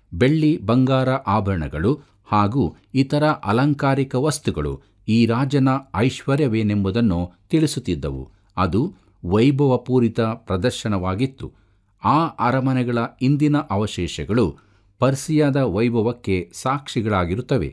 ಬೆಳ್ಳಿ ಬಂಗಾರ ಆಭರಣಗಳು ಹಾಗೂ ಇತರ ಅಲಂಕಾರಿಕ ವಸ್ತುಗಳು ಈ ರಾಜನ ಐಶ್ವರ್ಯವೇನೆಂಬುದನ್ನು ತಿಳಿಸುತ್ತಿದ್ದವು. ಅದು ವೈಭವಪೂರಿತ ಪ್ರದರ್ಶನವಾಗಿತ್ತು. ಆ ಅರಮನೆಗಳ ಇಂದಿನ ಅವಶೇಷಗಳು ಪರ್ಸಿಯಾದ ವೈಭವಕ್ಕೆ ಸಾಕ್ಷಿಗಳಾಗಿರುತ್ತವೆ.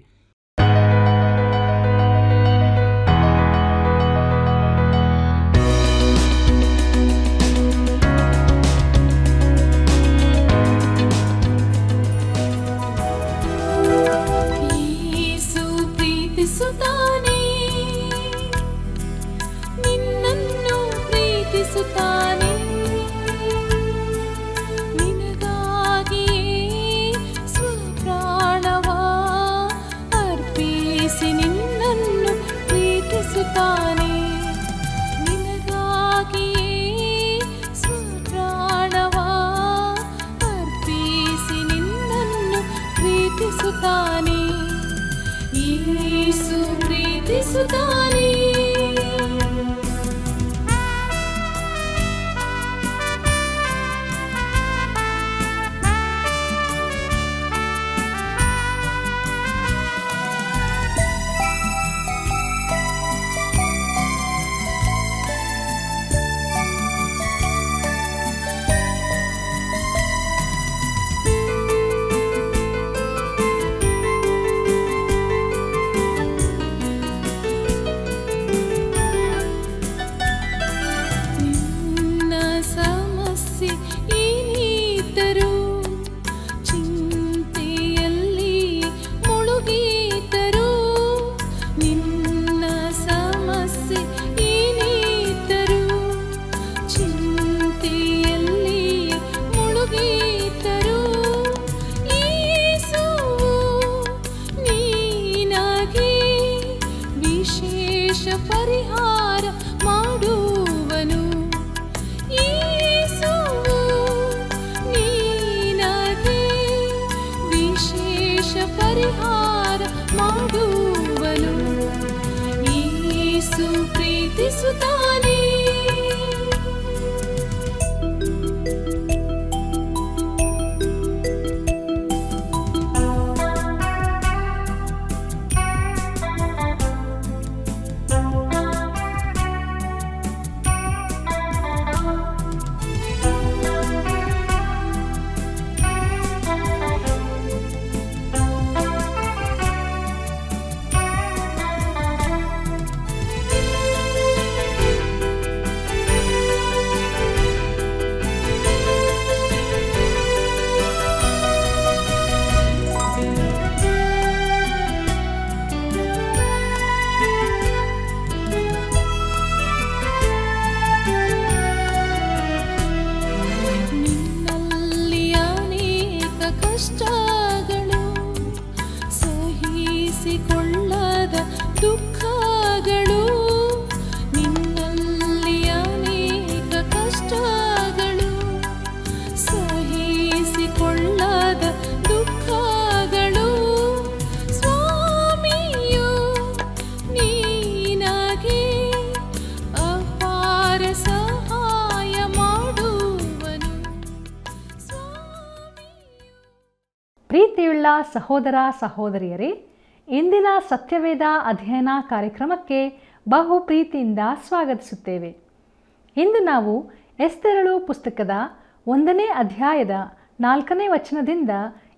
ಪ್ರೀತಿಯುಳ್ಳ ಸಹೋದರ ಸಹೋದರಿಯರೇ, ಇಂದಿನ ಸತ್ಯವೇದ ಅಧ್ಯಯನ ಕಾರ್ಯಕ್ರಮಕ್ಕೆ ಬಹು ಪ್ರೀತಿಯಿಂದ ಸ್ವಾಗತಿಸುತ್ತೇವೆ. ಇಂದು ನಾವು ಎಸ್ತೇರಳು ಪುಸ್ತಕದ 1ನೇ ಅಧ್ಯಾಯದ 4ನೇ ವಚನದಿಂದ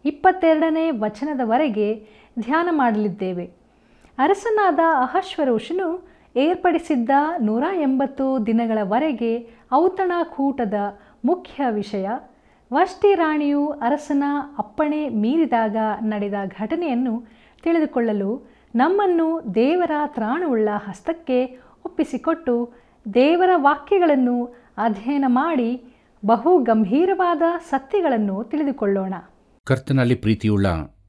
22ನೇ ವಚನದವರೆಗೆ ಧ್ಯಾನ ಮಾಡಲಿದ್ದೇವೆ. ಅರಸನಾದ ಅಹಷ್ವೇರೋಷನು ಏರ್ಪಡಿಸಿದ್ದ 180 ದಿನಗಳವರೆಗೆ ಔತಣಕೂಟದ ಮುಖ್ಯ ವಿಷಯ ವಷ್ಟಿ ರಾಣಿಯು ಅರಸನ ಅಪ್ಪಣೆ ಮೀರಿದಾಗ ನಡೆದ ಘಟನೆಯನ್ನು ತಿಳಿದುಕೊಳ್ಳಲು ನಮ್ಮನ್ನು ದೇವರ ತ್ರಾಣವುಳ್ಳ ಹಸ್ತಕ್ಕೆ ಒಪ್ಪಿಸಿಕೊಟ್ಟು ದೇವರ ವಾಕ್ಯಗಳನ್ನು ಅಧ್ಯಯನ ಮಾಡಿ ಬಹು ಗಂಭೀರವಾದ ಸತ್ಯಗಳನ್ನು ತಿಳಿದುಕೊಳ್ಳೋಣ. ಕರ್ತನಲ್ಲಿ ಪ್ರೀತಿಯುಳ್ಳ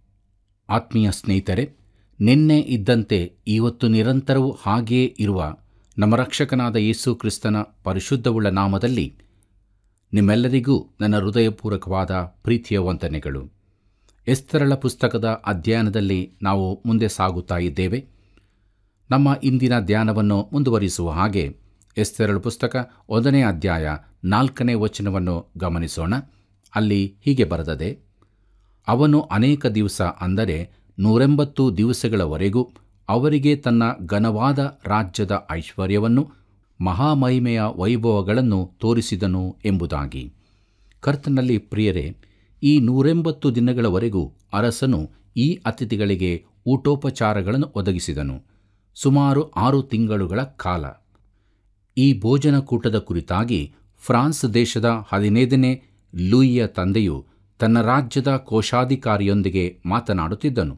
ಆತ್ಮೀಯ ಸ್ನೇಹಿತರೆ, ನಿನ್ನೆ ಇದ್ದಂತೆ ಇವತ್ತು ನಿರಂತರವೂ ಹಾಗೆಯೇ ಇರುವ ನಮ್ಮ ರಕ್ಷಕನಾದ ಯೇಸು ಕ್ರಿಸ್ತನ ಪರಿಶುದ್ಧವುಳ್ಳ ನಾಮದಲ್ಲಿ ನಿಮ್ಮೆಲ್ಲರಿಗೂ ನನ್ನ ಹೃದಯಪೂರ್ವಕವಾದ ಪ್ರೀತಿಯ ವಂದನೆಗಳು. ಎಸ್ತೇರಳ ಪುಸ್ತಕದ ಅಧ್ಯಯನದಲ್ಲಿ ನಾವು ಮುಂದೆ ಸಾಗುತ್ತಾ ಇದ್ದೇವೆ. ನಮ್ಮ ಇಂದಿನ ಧ್ಯಾನವನ್ನು ಮುಂದುವರಿಸುವ ಹಾಗೆ ಎಸ್ತೇರಳ ಪುಸ್ತಕ 1ನೇ ಅಧ್ಯಾಯ 4ನೇ ವಚನವನ್ನು ಗಮನಿಸೋಣ. ಅಲ್ಲಿ ಹೀಗೆ ಬರೆದದೆ: ಅವನು ಅನೇಕ ದಿವಸ, ಅಂದರೆ 180 ದಿವಸಗಳವರೆಗೂ ಅವರಿಗೆ ತನ್ನ ಘನವಾದ ರಾಜ್ಯದ ಐಶ್ವರ್ಯವನ್ನು, ಮಹಾಮಹಿಮೆಯ ವೈಭವಗಳನ್ನು ತೋರಿಸಿದನು ಎಂಬುದಾಗಿ. ಕರ್ತನಲ್ಲಿ ಪ್ರಿಯರೇ, ಈ 180 ದಿನಗಳವರೆಗೂ ಅರಸನು ಈ ಅತಿಥಿಗಳಿಗೆ ಊಟೋಪಚಾರಗಳನ್ನು ಒದಗಿಸಿದನು. ಸುಮಾರು 6 ತಿಂಗಳುಗಳ ಕಾಲ. ಈ ಭೋಜನಕೂಟದ ಕುರಿತಾಗಿ ಫ್ರಾನ್ಸ್ ದೇಶದ 15ನೇ ಲೂಯಿಯ ತಂದೆಯು ತನ್ನ ರಾಜ್ಯದ ಕೋಶಾಧಿಕಾರಿಯೊಂದಿಗೆ ಮಾತನಾಡುತ್ತಿದ್ದನು.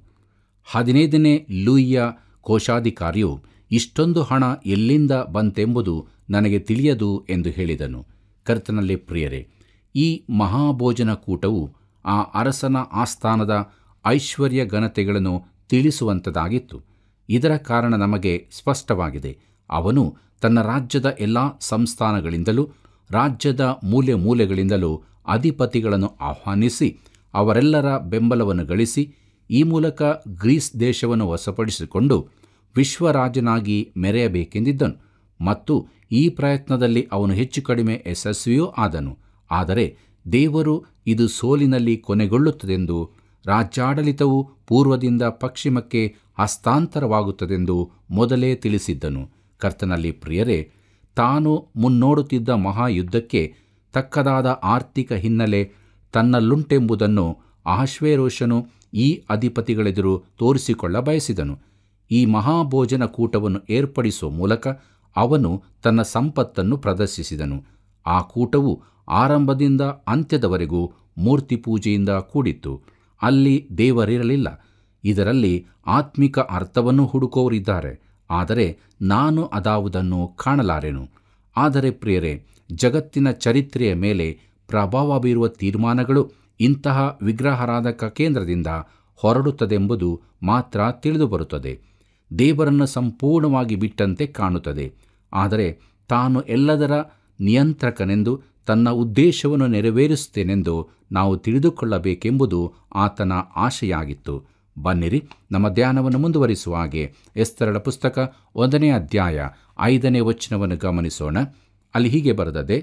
15ನೇ ಲೂಯಿಯ ಕೋಶಾಧಿಕಾರಿಯು, ಇಷ್ಟೊಂದು ಹಣ ಎಲ್ಲಿಂದ ಬಂತೆಂಬುದು ನನಗೆ ತಿಳಿಯದು ಎಂದು ಹೇಳಿದನು. ಕರ್ತನಲ್ಲಿ ಪ್ರಿಯರೇ, ಈ ಮಹಾಭೋಜನಕೂಟವು ಆ ಅರಸನ ಆಸ್ಥಾನದ ಐಶ್ವರ್ಯ ಘನತೆಗಳನ್ನು ತಿಳಿಸುವಂಥದ್ದಾಗಿತ್ತು. ಇದರ ಕಾರಣ ನಮಗೆ ಸ್ಪಷ್ಟವಾಗಿದೆ. ಅವನು ತನ್ನ ರಾಜ್ಯದ ಎಲ್ಲ ಸಂಸ್ಥಾನಗಳಿಂದಲೂ ರಾಜ್ಯದ ಮೂಲೆ ಮೂಲೆಗಳಿಂದಲೂ ಅಧಿಪತಿಗಳನ್ನು ಆಹ್ವಾನಿಸಿ ಅವರೆಲ್ಲರ ಬೆಂಬಲವನ್ನು ಗಳಿಸಿ ಈ ಮೂಲಕ ಗ್ರೀಸ್ ದೇಶವನ್ನು ವಶಪಡಿಸಿಕೊಂಡು ವಿಶ್ವರಾಜನಾಗಿ ಮೆರೆಯಬೇಕೆಂದಿದ್ದನು. ಮತ್ತು ಈ ಪ್ರಯತ್ನದಲ್ಲಿ ಅವನು ಹೆಚ್ಚು ಕಡಿಮೆ ಯಶಸ್ವಿಯೂ ಆದನು. ಆದರೆ ದೇವರು ಇದು ಸೋಲಿನಲ್ಲಿ ಕೊನೆಗೊಳ್ಳುತ್ತದೆಂದು, ರಾಜ್ಯಾಡಳಿತವು ಪೂರ್ವದಿಂದ ಪಶ್ಚಿಮಕ್ಕೆ ಹಸ್ತಾಂತರವಾಗುತ್ತದೆಂದು ಮೊದಲೇ ತಿಳಿಸಿದ್ದನು. ಕರ್ತನಲ್ಲಿ ಪ್ರಿಯರೇ, ತಾನು ಮುನ್ನೋಡುತ್ತಿದ್ದ ಮಹಾಯುದ್ಧಕ್ಕೆ ತಕ್ಕದಾದ ಆರ್ಥಿಕ ಹಿನ್ನೆಲೆ ತನ್ನಲ್ಲುಂಟೆಂಬುದನ್ನು ಅಹಷ್ವೇರೋಷನು ಈ ಅಧಿಪತಿಗಳೆದುರು ತೋರಿಸಿಕೊಳ್ಳ ಬಯಸಿದನು. ಈ ಮಹಾಭೋಜನ ಕೂಟವನ್ನು ಏರ್ಪಡಿಸುವ ಮೂಲಕ ಅವನು ತನ್ನ ಸಂಪತ್ತನ್ನು ಪ್ರದರ್ಶಿಸಿದನು. ಆ ಕೂಟವು ಆರಂಭದಿಂದ ಅಂತ್ಯದವರೆಗೂ ಮೂರ್ತಿ ಪೂಜೆಯಿಂದ ಕೂಡಿತ್ತು. ಅಲ್ಲಿ ದೇವರಿರಲಿಲ್ಲ. ಇದರಲ್ಲಿ ಆತ್ಮಿಕ ಅರ್ಥವನ್ನು ಹುಡುಕೋರಿದ್ದಾರೆ, ಆದರೆ ನಾನು ಅದಾವುದನ್ನು ಕಾಣಲಾರೆನು. ಆದರೆ ಪ್ರಿಯರೇ, ಜಗತ್ತಿನ ಚರಿತ್ರೆಯ ಮೇಲೆ ಪ್ರಭಾವ ಬೀರುವ ತೀರ್ಮಾನಗಳು ಇಂತಹ ವಿಗ್ರಹಾರಾಧಕ ಕೇಂದ್ರದಿಂದ ಹೊರಡುತ್ತದೆಂಬುದು ಮಾತ್ರ ತಿಳಿದುಬರುತ್ತದೆ. ದೇವರನ್ನು ಸಂಪೂರ್ಣವಾಗಿ ಬಿಟ್ಟಂತೆ ಕಾಣುತ್ತದೆ. ಆದರೆ ತಾನು ಎಲ್ಲದರ ನಿಯಂತ್ರಕನೆಂದು, ತನ್ನ ಉದ್ದೇಶವನ್ನು ನೆರವೇರಿಸುತ್ತೇನೆಂದು ನಾವು ತಿಳಿದುಕೊಳ್ಳಬೇಕೆಂಬುದು ಆತನ ಆಶೆಯಾಗಿತ್ತು. ಬನ್ನಿರಿ, ನಮ್ಮ ಧ್ಯಾನವನ್ನು ಮುಂದುವರಿಸುವ ಹಾಗೆ ಎಸ್ತರಳ ಪುಸ್ತಕ 1ನೇ ಅಧ್ಯಾಯ 5ನೇ ವಚನವನ್ನು ಗಮನಿಸೋಣ. ಅಲ್ಲಿ ಹೀಗೆ ಬರೆದದೆ: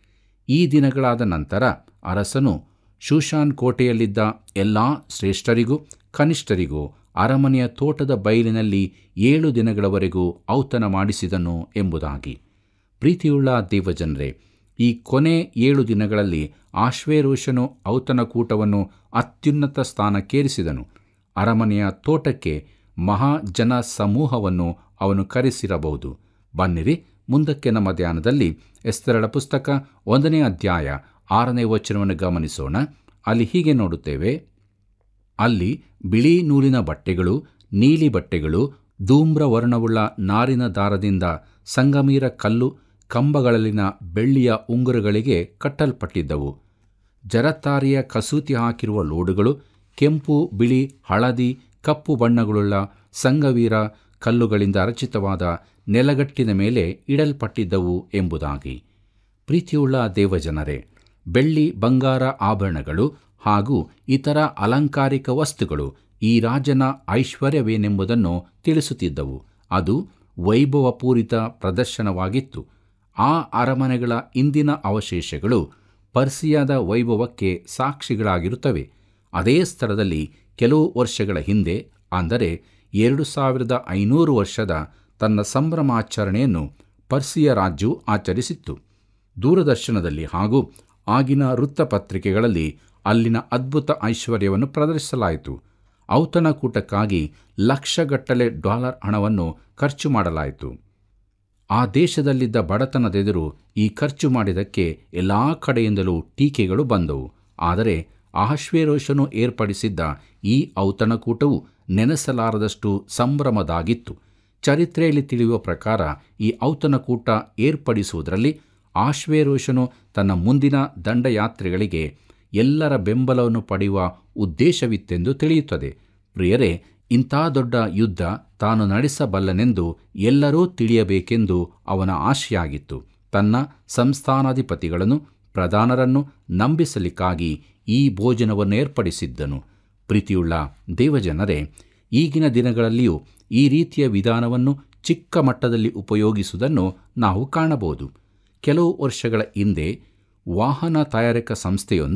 ಈ ದಿನಗಳಾದ ನಂತರ ಅರಸನು ಶೂಷಾನ್ ಕೋಟೆಯಲ್ಲಿದ್ದ ಎಲ್ಲ ಶ್ರೇಷ್ಠರಿಗೂ ಕನಿಷ್ಠರಿಗೂ ಅರಮನೆಯ ತೋಟದ ಬಯಲಿನಲ್ಲಿ 7 ದಿನಗಳವರೆಗೂ ಔತಣ ಮಾಡಿಸಿದನು ಎಂಬುದಾಗಿ. ಪ್ರೀತಿಯುಳ್ಳ ದೇವಜನರೇ, ಈ ಕೊನೆ 7 ದಿನಗಳಲ್ಲಿ ಆಶ್ವೇರೋಷನು ಔತಣಕೂಟವನ್ನು ಅತ್ಯುನ್ನತ ಸ್ಥಾನಕ್ಕೇರಿಸಿದನು. ಅರಮನೆಯ ತೋಟಕ್ಕೆ ಮಹಾಜನ ಸಮೂಹವನ್ನು ಅವನು ಕರೆಸಿರಬಹುದು. ಬನ್ನಿರಿ, ಮುಂದಕ್ಕೆ ನಮ್ಮ ಧ್ಯಾನದಲ್ಲಿ ಎಸ್ತರಳ ಪುಸ್ತಕ 1ನೇ ಅಧ್ಯಾಯ 6ನೇ ವಚನವನ್ನು ಗಮನಿಸೋಣ. ಅಲ್ಲಿ ಹೀಗೆ ನೋಡುತ್ತೇವೆ: ಅಲ್ಲಿ ಬಿಳಿ ನೂಲಿನ ಬಟ್ಟೆಗಳು, ನೀಲಿ ಬಟ್ಟೆಗಳು, ಧೂಮ್ರವರ್ಣವುಳ್ಳ ನಾರಿನ ದಾರದಿಂದ ಸಂಗಮೀರ ಕಲ್ಲು ಕಂಬಗಳಲ್ಲಿನ ಬೆಳ್ಳಿಯ ಉಂಗುರಗಳಿಗೆ ಕಟ್ಟಲ್ಪಟ್ಟಿದ್ದವು. ಜರತಾರಿಯ ಕಸೂತಿ ಹಾಕಿರುವ ಲೋಡುಗಳು ಕೆಂಪು, ಬಿಳಿ, ಹಳದಿ, ಕಪ್ಪು ಬಣ್ಣಗಳುಳ್ಳ ಸಂಗವೀರ ಕಲ್ಲುಗಳಿಂದ ರಚಿತವಾದ ನೆಲಗಟ್ಟಿನ ಮೇಲೆ ಇಡಲ್ಪಟ್ಟಿದ್ದವು ಎಂಬುದಾಗಿ. ಪ್ರೀತಿಯುಳ್ಳ ದೇವಜನರೇ, ಬೆಳ್ಳಿ, ಬಂಗಾರ ಆಭರಣಗಳು ಹಾಗೂ ಇತರ ಅಲಂಕಾರಿಕ ವಸ್ತುಗಳು ಈ ರಾಜನ ಐಶ್ವರ್ಯವೇನೆಂಬುದನ್ನು ತಿಳಿಸುತ್ತಿದ್ದವು. ಅದು ವೈಭವಪೂರಿತ ಪ್ರದರ್ಶನವಾಗಿತ್ತು. ಆ ಅರಮನೆಗಳ ಇಂದಿನ ಅವಶೇಷಗಳು ಪರ್ಸಿಯಾದ ವೈಭವಕ್ಕೆ ಸಾಕ್ಷಿಗಳಾಗಿರುತ್ತವೆ. ಅದೇ ಸ್ಥಳದಲ್ಲಿ ಕೆಲವು ವರ್ಷಗಳ ಹಿಂದೆ, ಅಂದರೆ 2500 ವರ್ಷದ ತನ್ನ ಸಂಭ್ರಮಾಚರಣೆಯನ್ನು ಪರ್ಸಿಯ ರಾಜ್ಯವು ಆಚರಿಸಿತ್ತು. ದೂರದರ್ಶನದಲ್ಲಿ ಹಾಗೂ ಆಗಿನ ವೃತ್ತಪತ್ರಿಕೆಗಳಲ್ಲಿ ಅಲ್ಲಿನ ಅದ್ಭುತ ಐಶ್ವರ್ಯವನ್ನು ಪ್ರದರ್ಶಿಸಲಾಯಿತು. ಔತಣಕೂಟಕ್ಕಾಗಿ ಲಕ್ಷಗಟ್ಟಲೆ $1 ಹಣವನ್ನು ಖರ್ಚು ಮಾಡಲಾಯಿತು. ಆ ದೇಶದಲ್ಲಿದ್ದ ಬಡತನದೆದುರು ಈ ಖರ್ಚು ಮಾಡಿದ್ದಕ್ಕೆ ಎಲ್ಲ ಕಡೆಯಿಂದಲೂ ಟೀಕೆಗಳು ಬಂದವು. ಆದರೆ ಅಹಷ್ವೇರೋಷನು ಏರ್ಪಡಿಸಿದ್ದ ಈ ಔತಣಕೂಟವು ನೆನೆಸಲಾರದಷ್ಟು ಸಂಭ್ರಮದಾಗಿತ್ತು. ಚರಿತ್ರೆಯಲ್ಲಿ ತಿಳಿಯುವ ಪ್ರಕಾರ ಈ ಔತಣಕೂಟ ಏರ್ಪಡಿಸುವುದರಲ್ಲಿ ಅಹಷ್ವೇರೋಷನು ತನ್ನ ಮುಂದಿನ ದಂಡಯಾತ್ರೆಗಳಿಗೆ ಎಲ್ಲರ ಬೆಂಬಲವನ್ನು ಪಡೆಯುವ ಉದ್ದೇಶವಿತ್ತೆಂದು ತಿಳಿಯುತ್ತದೆ. ಪ್ರಿಯರೇ, ಇಂಥ ದೊಡ್ಡ ಯುದ್ಧ ತಾನು ನಡೆಸಬಲ್ಲನೆಂದು ಎಲ್ಲರೂ ತಿಳಿಯಬೇಕೆಂದು ಅವನ ಆಶೆಯಾಗಿತ್ತು. ತನ್ನ ಸಂಸ್ಥಾನಾಧಿಪತಿಗಳನ್ನು, ಪ್ರಧಾನರನ್ನು ನಂಬಿಸಲಿಕ್ಕಾಗಿ ಈ ಭೋಜನವನ್ನು ಏರ್ಪಡಿಸಿದ್ದನು. ಪ್ರೀತಿಯುಳ್ಳ ದೇವಜನರೇ, ಈಗಿನ ದಿನಗಳಲ್ಲಿಯೂ ಈ ರೀತಿಯ ವಿಧಾನವನ್ನು ಚಿಕ್ಕ ಮಟ್ಟದಲ್ಲಿ ಉಪಯೋಗಿಸುವುದನ್ನು ನಾವು ಕಾಣಬಹುದು. ಕೆಲವು ವರ್ಷಗಳ ಹಿಂದೆ ವಾಹನ ತಯಾರಕ ಸಂಸ್ಥೆಯೊಂದು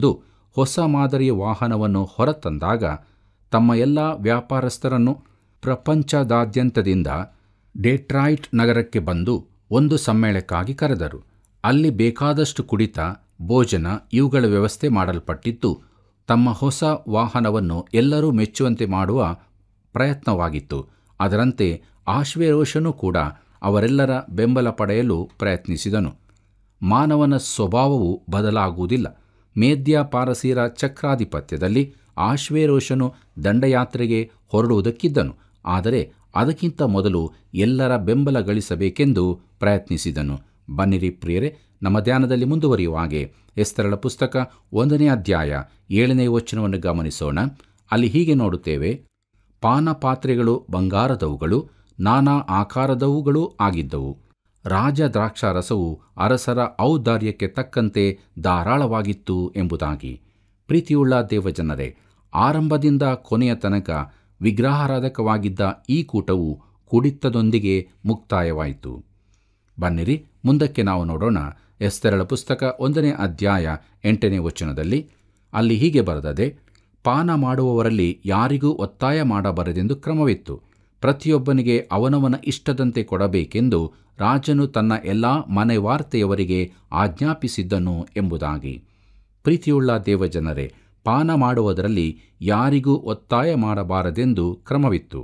ಹೊಸ ಮಾದರಿಯ ವಾಹನವನ್ನು ಹೊರತಂದಾಗ ತಮ್ಮ ಎಲ್ಲ ವ್ಯಾಪಾರಸ್ಥರನ್ನು ಪ್ರಪಂಚದಾದ್ಯಂತದಿಂದ ಡೆಟ್ರಾಯಿಟ್ ನಗರಕ್ಕೆ ಬಂದು ಒಂದು ಸಮ್ಮೇಳನಕ್ಕಾಗಿ ಕರೆದರು. ಅಲ್ಲಿ ಬೇಕಾದಷ್ಟು ಕುಡಿತ, ಭೋಜನ ಇವುಗಳ ವ್ಯವಸ್ಥೆ ಮಾಡಲ್ಪಟ್ಟಿದ್ದು ತಮ್ಮ ಹೊಸ ವಾಹನವನ್ನು ಎಲ್ಲರೂ ಮೆಚ್ಚುವಂತೆ ಮಾಡುವ ಪ್ರಯತ್ನವಾಗಿತ್ತು. ಅದರಂತೆ ಆಶ್ವೇರೋಷನೂ ಕೂಡ ಅವರೆಲ್ಲರ ಬೆಂಬಲ ಪಡೆಯಲು ಪ್ರಯತ್ನಿಸಿದನು. ಮಾನವನ ಸ್ವಭಾವವು ಬದಲಾಗುವುದಿಲ್ಲ. ಮೇದ್ಯ ಪಾರಸೀರ ಚಕ್ರಾಧಿಪತ್ಯದಲ್ಲಿ ಆಶ್ವೇರೋಷನು ದಂಡಯಾತ್ರೆಗೆ ಹೊರಡುವುದಕ್ಕಿದ್ದನು, ಆದರೆ ಅದಕ್ಕಿಂತ ಮೊದಲು ಎಲ್ಲರ ಬೆಂಬಲ ಗಳಿಸಬೇಕೆಂದು ಪ್ರಯತ್ನಿಸಿದನು. ಬನ್ನಿರಿ ಪ್ರಿಯರೇ, ನಮ್ಮ ಧ್ಯಾನದಲ್ಲಿ ಮುಂದುವರಿಯುವ ಹಾಗೆ ಎಸ್ತರಳ ಪುಸ್ತಕ 1ನೇ ಅಧ್ಯಾಯ 7ನೇ ವಚನವನ್ನು ಗಮನಿಸೋಣ. ಅಲ್ಲಿ ಹೀಗೆ ನೋಡುತ್ತೇವೆ: ಪಾನಪಾತ್ರೆಗಳು ಬಂಗಾರದವುಗಳು, ನಾನಾ ಆಕಾರದವುಗಳೂ ಆಗಿದ್ದವು. ರಾಜ ದ್ರಾಕ್ಷಾರಸವು ಅರಸರ ಔದಾರ್ಯಕ್ಕೆ ತಕ್ಕಂತೆ ಧಾರಾಳವಾಗಿತ್ತು ಎಂಬುದಾಗಿ. ಪ್ರೀತಿಯುಳ್ಳ ದೇವಜನರೇ, ಆರಂಭದಿಂದ ಕೊನೆಯ ತನಕ ವಿಗ್ರಹಾರಾಧಕವಾಗಿದ್ದ ಈ ಕೂಟವು ಕುಡಿತದೊಂದಿಗೆ ಮುಕ್ತಾಯವಾಯಿತು. ಬನ್ನಿರಿ ಮುಂದಕ್ಕೆ ನಾವು ನೋಡೋಣ. ಎಸ್ತರಳ ಪುಸ್ತಕ 1ನೇ ಅಧ್ಯಾಯ 8ನೇ ವಚನದಲ್ಲಿ ಅಲ್ಲಿ ಹೀಗೆ ಬರೆದದೆ: ಪಾನ ಮಾಡುವವರಲ್ಲಿ ಯಾರಿಗೂ ಒತ್ತಾಯ ಮಾಡಬಾರದೆಂದು ಕ್ರಮವಿತ್ತು. ಪ್ರತಿಯೊಬ್ಬನಿಗೆ ಅವನವನ ಇಷ್ಟದಂತೆ ಕೊಡಬೇಕೆಂದು ರಾಜನು ತನ್ನ ಎಲ್ಲ ಮನೆವಾರ್ತೆಯವರಿಗೆ ಆಜ್ಞಾಪಿಸಿದ್ದನು ಎಂಬುದಾಗಿ. ಪ್ರೀತಿಯುಳ್ಳ ದೇವಜನರೇ, ಪಾನ ಮಾಡುವುದರಲ್ಲಿ ಯಾರಿಗೂ ಒತ್ತಾಯ ಮಾಡಬಾರದೆಂದು ಕ್ರಮವಿತ್ತು.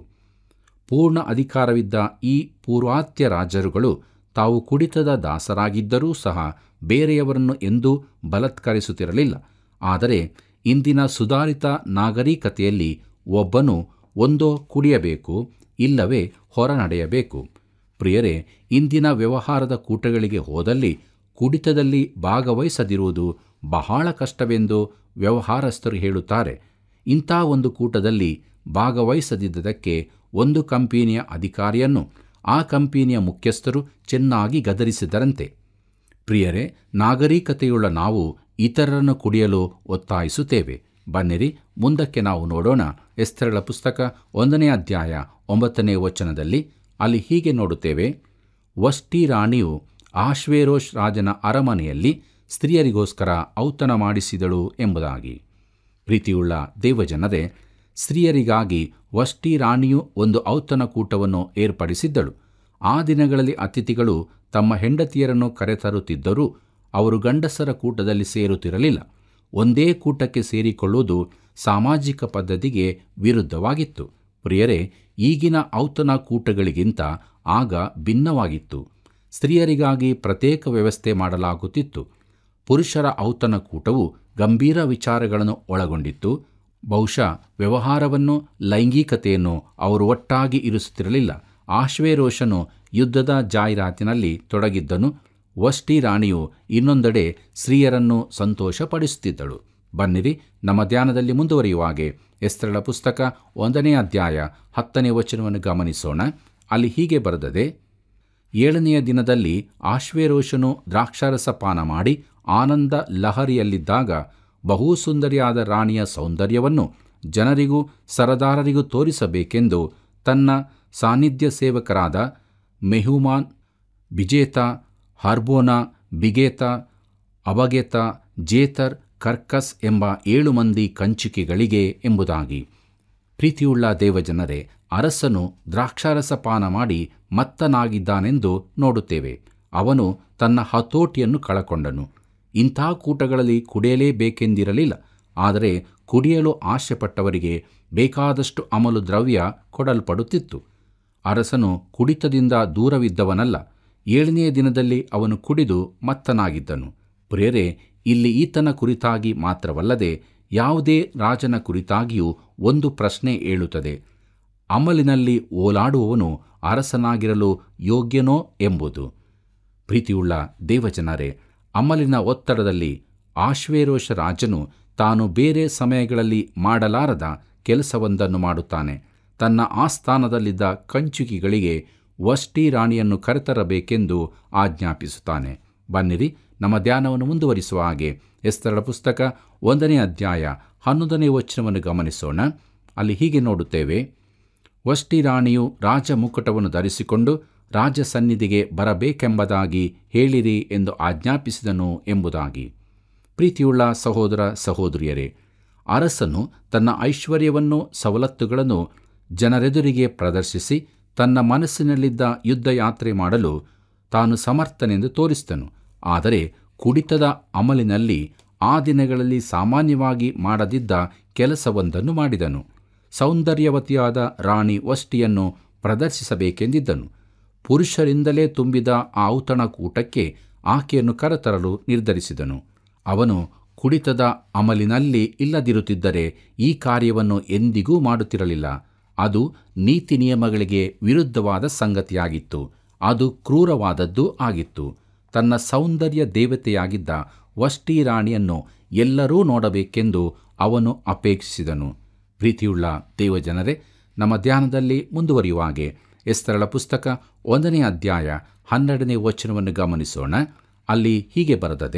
ಪೂರ್ಣ ಅಧಿಕಾರವಿದ್ದ ಈ ಪೂರ್ವಾತ್ಯ ರಾಜರುಗಳು ತಾವು ಕುಡಿತದ ದಾಸರಾಗಿದ್ದರೂ ಸಹ ಬೇರೆಯವರನ್ನು ಎಂದೂ ಬಲಾತ್ಕರಿಸುತ್ತಿರಲಿಲ್ಲ. ಆದರೆ ಇಂದಿನ ಸುಧಾರಿತ ನಾಗರಿಕತೆಯಲ್ಲಿ ಒಬ್ಬನು ಒಂದೋ ಕುಡಿಯಬೇಕು, ಇಲ್ಲವೇ ಹೊರ ನಡೆಯಬೇಕು. ಪ್ರಿಯರೇ, ಇಂದಿನ ವ್ಯವಹಾರದ ಕೂಟಗಳಿಗೆ ಹೋದಲ್ಲಿ ಕುಡಿತದಲ್ಲಿ ಭಾಗವಹಿಸದಿರುವುದು ಬಹಳ ಕಷ್ಟವೆಂದು ವ್ಯವಹಾರಸ್ಥರು ಹೇಳುತ್ತಾರೆ. ಇಂಥ ಒಂದು ಕೂಟದಲ್ಲಿ ಭಾಗವಹಿಸದಿದ್ದದಕ್ಕೆ ಒಂದು ಕಂಪನಿಯ ಅಧಿಕಾರಿಯನ್ನು ಆ ಕಂಪನಿಯ ಮುಖ್ಯಸ್ಥರು ಚೆನ್ನಾಗಿ ಗದರಿಸಿದರಂತೆ. ಪ್ರಿಯರೇ, ನಾಗರಿಕತೆಯುಳ್ಳ ನಾವು ಇತರರನ್ನು ಕುಡಿಯಲು ಒತ್ತಾಯಿಸುತ್ತೇವೆ. ಬನ್ನಿರಿ ಮುಂದಕ್ಕೆ ನಾವು ನೋಡೋಣ. ಎಸ್ತರಳ ಪುಸ್ತಕ 1ನೇ ಅಧ್ಯಾಯ 9ನೇ ವಚನದಲ್ಲಿ ಅಲ್ಲಿ ಹೀಗೆ ನೋಡುತ್ತೇವೆ: ವಷ್ಟಿ ರಾಣಿಯು ಆಶ್ವೇರೋಷ್ ರಾಜನ ಅರಮನೆಯಲ್ಲಿ ಸ್ತ್ರೀಯರಿಗೋಸ್ಕರ ಔತಣ ಮಾಡಿಸಿದಳು ಎಂಬುದಾಗಿ. ಪ್ರೀತಿಯುಳ್ಳ ದೇವಜನರೇ, ಸ್ತ್ರೀಯರಿಗಾಗಿ ವಷ್ಟಿ ರಾಣಿಯು ಒಂದು ಔತಣ ಕೂಟವನ್ನು ಏರ್ಪಡಿಸಿದ್ದಳು. ಆ ದಿನಗಳಲ್ಲಿ ಅತಿಥಿಗಳು ತಮ್ಮ ಹೆಂಡತಿಯರನ್ನು ಕರೆತರುತ್ತಿದ್ದರೂ ಅವರು ಗಂಡಸರ ಕೂಟದಲ್ಲಿ ಸೇರುತ್ತಿರಲಿಲ್ಲ. ಒಂದೇ ಕೂಟಕ್ಕೆ ಸೇರಿಕೊಳ್ಳುವುದು ಸಾಮಾಜಿಕ ಪದ್ಧತಿಗೆ ವಿರುದ್ಧವಾಗಿತ್ತು. ಪ್ರಿಯರೇ, ಈಗಿನ ಔತಣ ಕೂಟಗಳಿಗಿಂತ ಆಗ ಭಿನ್ನವಾಗಿತ್ತು. ಸ್ತ್ರೀಯರಿಗಾಗಿ ಪ್ರತ್ಯೇಕ ವ್ಯವಸ್ಥೆ ಮಾಡಲಾಗುತ್ತಿತ್ತು. ಪುರುಷರ ಔತಣ ಕೂಟವು ಗಂಭೀರ ವಿಚಾರಗಳನ್ನು ಒಳಗೊಂಡಿತ್ತು. ಬಹುಶಃ ವ್ಯವಹಾರವನ್ನು, ಲೈಂಗಿಕತೆಯನ್ನು ಅವರು ಒಟ್ಟಾಗಿ ಇರಿಸುತ್ತಿರಲಿಲ್ಲ. ಆಶ್ವೇರೋಷನು ಯುದ್ಧದ ಜಾಹೀರಾತಿನಲ್ಲಿ ತೊಡಗಿದ್ದನು. ವಷ್ಟಿ ರಾಣಿಯು ಇನ್ನೊಂದೆಡೆ ಸ್ತ್ರೀಯರನ್ನು ಸಂತೋಷಪಡಿಸುತ್ತಿದ್ದಳು. ಬನ್ನಿರಿ ನಮ್ಮ ಧ್ಯಾನದಲ್ಲಿ ಮುಂದುವರಿಯುವಾಗೆ ಎಸ್ತರಳ ಪುಸ್ತಕ 1ನೇ ಅಧ್ಯಾಯ 10ನೇ ವಚನವನ್ನು ಗಮನಿಸೋಣ. ಅಲ್ಲಿ ಹೀಗೆ ಬರೆದದೆ: 7ನೆಯ ದಿನದಲ್ಲಿ ಆಶ್ವೇರೋಷನು ದ್ರಾಕ್ಷಾರಸ ಪಾನ ಮಾಡಿ ಆನಂದ ಲಹರಿಯಲ್ಲಿದ್ದಾಗ ಬಹು ಸುಂದರಿಯಾದ ರಾಣಿಯ ಸೌಂದರ್ಯವನ್ನು ಜನರಿಗೂ ಸರದಾರರಿಗೂ ತೋರಿಸಬೇಕೆಂದು ತನ್ನ ಸಾನ್ನಿಧ್ಯ ಸೇವಕರಾದ ಮೆಹುಮಾನ್, ಬಿಜೇತ, ಹರ್ಬೋನ, ಬಿಗೇತ, ಅಬಗೆತ, ಜೇತರ್, ಕರ್ಕಸ್ ಎಂಬ 7 ಮಂದಿ ಕಂಚುಕಿಗಳಿಗೆ ಎಂಬುದಾಗಿ. ಪ್ರೀತಿಯುಳ್ಳ ದೇವಜನರೇ, ಅರಸನು ದ್ರಾಕ್ಷಾರಸ ಪಾನ ಮಾಡಿ ಮತ್ತನಾಗಿದ್ದಾನೆಂದು ನೋಡುತ್ತೇವೆ. ಅವನು ತನ್ನ ಹತೋಟಿಯನ್ನು ಕಳಕೊಂಡನು. ಇಂಥ ಕೂಟಗಳಲ್ಲಿ ಕುಡಿಯಲೇಬೇಕೆಂದಿರಲಿಲ್ಲ. ಆದರೆ ಕುಡಿಯಲು ಆಶೆಪಟ್ಟವರಿಗೆ ಬೇಕಾದಷ್ಟು ಅಮಲು ದ್ರವ್ಯ ಕೊಡಲ್ಪಡುತ್ತಿತ್ತು. ಅರಸನು ಕುಡಿತದಿಂದ ದೂರವಿದ್ದವನಲ್ಲ. 7ನೆಯ ದಿನದಲ್ಲಿ ಅವನು ಕುಡಿದು ಮತ್ತನಾಗಿದ್ದನು. ಪ್ರಿಯರೇ, ಇಲ್ಲಿ ಈತನ ಕುರಿತಾಗಿ ಮಾತ್ರವಲ್ಲದೆ ಯಾವುದೇ ರಾಜನ ಕುರಿತಾಗಿಯೂ ಒಂದು ಪ್ರಶ್ನೆ ಏಳುತ್ತದೆ: ಅಮಲಿನಲ್ಲಿ ಓಲಾಡುವವನು ಅರಸನಾಗಿರಲು ಯೋಗ್ಯನೋ ಎಂಬುದು. ಪ್ರೀತಿಯುಳ್ಳ ದೇವಜನರೇ, ಅಮಲಿನ ಒತ್ತಡದಲ್ಲಿ ಆಶ್ವೇರೋಷ ರಾಜನು ತಾನು ಬೇರೆ ಸಮಯಗಳಲ್ಲಿ ಮಾಡಲಾರದ ಕೆಲಸವೊಂದನ್ನು ಮಾಡುತ್ತಾನೆ. ತನ್ನ ಆಸ್ಥಾನದಲ್ಲಿದ್ದ ಕಂಚುಕಿಗಳಿಗೆ ವಷ್ಟಿ ರಾಣಿಯನ್ನು ಕರೆತರಬೇಕೆಂದು ಆಜ್ಞಾಪಿಸುತ್ತಾನೆ. ಬನ್ನಿರಿ ನಮ್ಮ ಧ್ಯಾನವನ್ನು ಮುಂದುವರಿಸುವ ಹಾಗೆ ಎಸ್ತರಳ ಪುಸ್ತಕ 1ನೇ ಅಧ್ಯಾಯ 11ನೇ ವಚನವನ್ನು ಗಮನಿಸೋಣ. ಅಲ್ಲಿ ಹೀಗೆ ನೋಡುತ್ತೇವೆ: ವಷ್ಟಿ ರಾಣಿಯು ರಾಜ ಮುಕುಟವನ್ನು ಧರಿಸಿಕೊಂಡು ರಾಜ ಸನ್ನಿಧಿಗೆ ಬರಬೇಕೆಂಬುದಾಗಿ ಹೇಳಿರಿ ಎಂದು ಆಜ್ಞಾಪಿಸಿದನು ಎಂಬುದಾಗಿ. ಪ್ರೀತಿಯುಳ್ಳ ಸಹೋದರ ಸಹೋದರಿಯರೇ, ಅರಸನು ತನ್ನ ಐಶ್ವರ್ಯವನ್ನು ಸವಲತ್ತುಗಳನ್ನು ಜನರೆದುರಿಗೆ ಪ್ರದರ್ಶಿಸಿ ತನ್ನ ಮನಸ್ಸಿನಲ್ಲಿದ್ದ ಯುದ್ಧ ಯಾತ್ರೆ ಮಾಡಲು ತಾನು ಸಮರ್ಥನೆಂದು ತೋರಿಸಿದನು. ಆದರೆ ಕುಡಿತದ ಅಮಲಿನಲ್ಲಿ ಆ ದಿನಗಳಲ್ಲಿ ಸಾಮಾನ್ಯವಾಗಿ ಮಾಡದಿದ್ದ ಕೆಲಸವೊಂದನ್ನು ಮಾಡಿದನು. ಸೌಂದರ್ಯವತಿಯಾದ ರಾಣಿ ವಷ್ಟಿಯನ್ನು ಪ್ರದರ್ಶಿಸಬೇಕೆಂದಿದ್ದನು. ಪುರುಷರಿಂದಲೇ ತುಂಬಿದ ಆ ಔತಣಕೂಟಕ್ಕೆ ಆಕೆಯನ್ನು ಕರೆತರಲು ನಿರ್ಧರಿಸಿದನು. ಅವನು ಕುಡಿತದ ಅಮಲಿನಲ್ಲಿ ಇಲ್ಲದಿರುತ್ತಿದ್ದರೆ ಈ ಕಾರ್ಯವನ್ನು ಎಂದಿಗೂ ಮಾಡುತ್ತಿರಲಿಲ್ಲ. ಅದು ನೀತಿ ನಿಯಮಗಳಿಗೆ ವಿರುದ್ಧವಾದ ಸಂಗತಿಯಾಗಿತ್ತು. ಅದು ಕ್ರೂರವಾದದ್ದೂ ಆಗಿತ್ತು. ತನ್ನ ಸೌಂದರ್ಯ ದೇವತೆಯಾಗಿದ್ದ ವಷ್ಟಿ ರಾಣಿಯನ್ನು ಎಲ್ಲರೂ ನೋಡಬೇಕೆಂದು ಅವನು ಅಪೇಕ್ಷಿಸಿದನು. ಪ್ರೀತಿಯುಳ್ಳ ದೇವಜನರೇ, ನಮ್ಮ ಧ್ಯಾನದಲ್ಲಿ ಮುಂದುವರಿಯುವಾಗೆ ಎಸ್ತರಳ ಪುಸ್ತಕ 1ನೇ ಅಧ್ಯಾಯ 12ನೇ ವಚನವನ್ನು ಗಮನಿಸೋಣ. ಅಲ್ಲಿ ಹೀಗೆ ಬರೆದದೆ,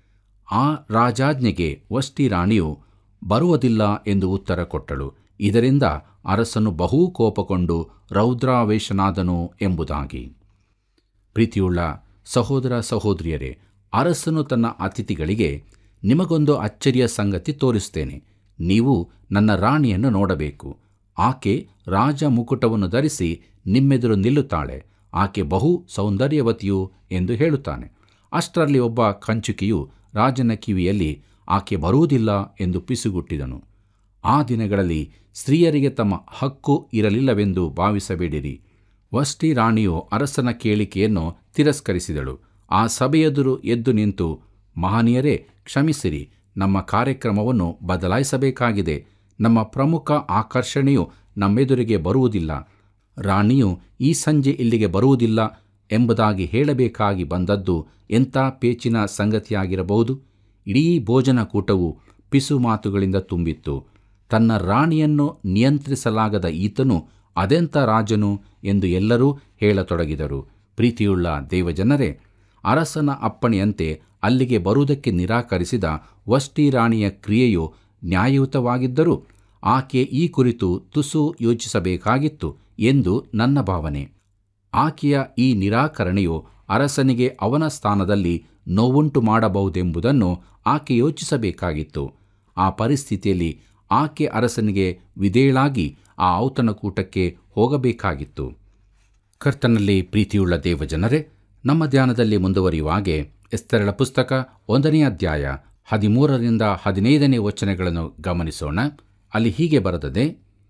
ಆ ರಾಜಾಜ್ಞೆಗೆ ವಷ್ಟಿ ರಾಣಿಯು ಬರುವುದಿಲ್ಲ ಎಂದು ಉತ್ತರ ಕೊಟ್ಟಳು. ಇದರಿಂದ ಅರಸನು ಬಹು ಕೋಪಗೊಂಡು ರೌದ್ರಾವೇಶನಾದನು ಎಂಬುದಾಗಿ. ಪ್ರೀತಿಯುಳ್ಳ ಸಹೋದರ ಸಹೋದರಿಯರೇ, ಅರಸನು ತನ್ನ ಅತಿಥಿಗಳಿಗೆ, ನಿಮಗೊಂದು ಅಚ್ಚರಿಯ ಸಂಗತಿ ತೋರಿಸುತ್ತೇನೆ. ನೀವು ನನ್ನ ರಾಣಿಯನ್ನು ನೋಡಬೇಕು. ಆಕೆ ರಾಜ ಮುಕುಟವನ್ನು ಧರಿಸಿ ನಿಮ್ಮೆದುರು ನಿಲ್ಲುತ್ತಾಳೆ. ಆಕೆ ಬಹು ಸೌಂದರ್ಯವತಿಯು ಎಂದು ಹೇಳುತ್ತಾನೆ. ಅಷ್ಟರಲ್ಲಿ ಒಬ್ಬ ಕಂಚುಕಿಯು ರಾಜನ ಕಿವಿಯಲ್ಲಿ, ಆಕೆ ಬರುವುದಿಲ್ಲ ಎಂದು ಪಿಸುಗುಟ್ಟಿದನು. ಆ ದಿನಗಳಲ್ಲಿ ಸ್ತ್ರೀಯರಿಗೆ ತಮ್ಮ ಹಕ್ಕು ಇರಲಿಲ್ಲವೆಂದು ಭಾವಿಸಬೇಡಿರಿ. ವಷ್ಟಿ ರಾಣಿಯು ಅರಸನ ಕೇಳಿಕೆಯನ್ನು ತಿರಸ್ಕರಿಸಿದಳು. ಆ ಸಭೆಯೆದುರು ಎದ್ದು ನಿಂತು, ಮಹನೀಯರೇ, ಕ್ಷಮಿಸಿರಿ, ನಮ್ಮ ಕಾರ್ಯಕ್ರಮವನ್ನು ಬದಲಾಯಿಸಬೇಕಾಗಿದೆ. ನಮ್ಮ ಪ್ರಮುಖ ಆಕರ್ಷಣೆಯು ನಮ್ಮೆದುರಿಗೆ ಬರುವುದಿಲ್ಲ. ರಾಣಿಯು ಈ ಸಂಜೆ ಇಲ್ಲಿಗೆ ಬರುವುದಿಲ್ಲ ಎಂಬುದಾಗಿ ಹೇಳಬೇಕಾಗಿ ಬಂದದ್ದು ಎಂಥ ಪೇಚಿನ ಸಂಗತಿಯಾಗಿರಬಹುದು. ಇಡೀ ಭೋಜನಕೂಟವು ಪಿಸು ಮಾತುಗಳಿಂದ ತುಂಬಿತ್ತು. ತನ್ನ ರಾಣಿಯನ್ನು ನಿಯಂತ್ರಿಸಲಾಗದ ಈತನು ಅದೆಂಥ ರಾಜನು ಎಂದು ಎಲ್ಲರೂ ಹೇಳತೊಡಗಿದರು. ಪ್ರೀತಿಯುಳ್ಳ ದೇವಜನರೇ, ಅರಸನ ಅಪ್ಪಣೆಯಂತೆ ಅಲ್ಲಿಗೆ ಬರುವುದಕ್ಕೆ ನಿರಾಕರಿಸಿದ ವಷ್ಟಿ ರಾಣಿಯ ಕ್ರಿಯೆಯು ನ್ಯಾಯಯುತವಾಗಿದ್ದರೂ ಆಕೆ ಈ ಕುರಿತು ತುಸು ಯೋಚಿಸಬೇಕಾಗಿತ್ತು ಎಂದು ನನ್ನ ಭಾವನೆ. ಆಕೆಯ ಈ ನಿರಾಕರಣೆಯು ಅರಸನಿಗೆ ಅವನ ಸ್ಥಾನದಲ್ಲಿ ನೋವುಂಟು ಮಾಡಬಹುದೆಂಬುದನ್ನು ಆಕೆ ಯೋಚಿಸಬೇಕಾಗಿತ್ತು. ಆ ಪರಿಸ್ಥಿತಿಯಲ್ಲಿ ಆಕೆ ಅರಸನಿಗೆ ವಿಧೇಯಳಾಗಿ ಆ ಔತಣಕೂಟಕ್ಕೆ ಹೋಗಬೇಕಾಗಿತ್ತು. ಕರ್ತನಲ್ಲಿ ಪ್ರೀತಿಯುಳ್ಳ ದೇವಜನರೇ, ನಮ್ಮ ಧ್ಯಾನದಲ್ಲಿ ಮುಂದುವರಿಯುವಾಗೆ ಎಸ್ತರಳ ಪುಸ್ತಕ 1ನೇ ಅಧ್ಯಾಯ 13ರಿಂದ 15ನೇ ವಚನಗಳನ್ನು ಗಮನಿಸೋಣ. ಅಲ್ಲಿ ಹೀಗೆ ಬರೆದದೆ,